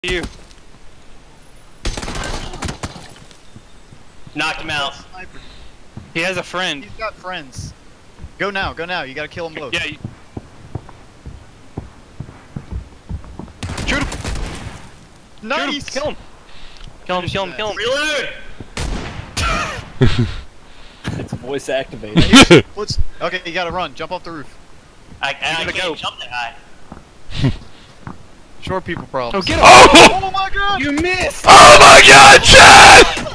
You. Knocked him out. He has a friend. He's got friends. Go now, go now. You gotta kill them both. Yeah. Shoot him! Nice! Shoot him! Kill him! Kill him! Kill him! Reload! It's voice activated. Okay, you gotta run. Jump off the roof. I can't jump that high. Short people problem. Oh, get him! Oh my god! You missed! Oh my god, Chad!